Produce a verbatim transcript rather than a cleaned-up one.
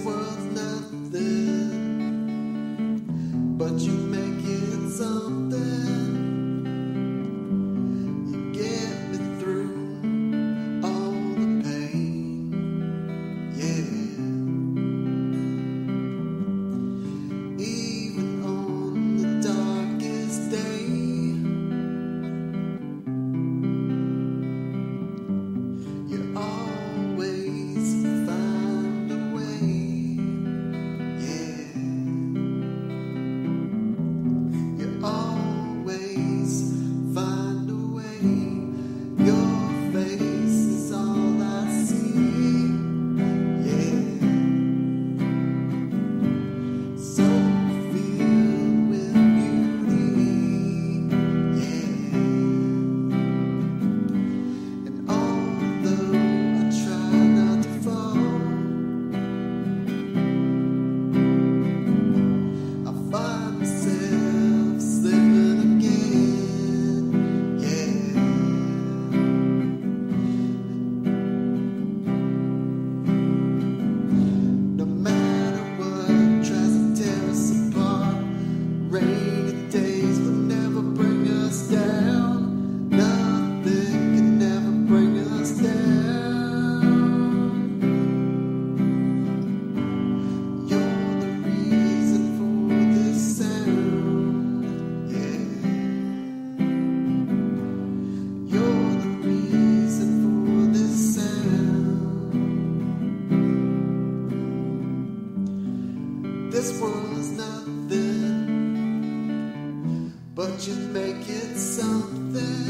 world's nothing, but you make it something. You get me through all the pain, yeah. Even on the darkest day, you always find a way, yeah. You always find a way. Your face is all I see, yeah. So filled with beauty, yeah. And although I try not to fall, I find myself slipping again, yeah. No matter what tries to tear us apart, rainy days will never bring us down. Nothing can never bring us down. You're the reason for this sound, yeah. You're the reason for this sound. This world's nothing, but you make it something.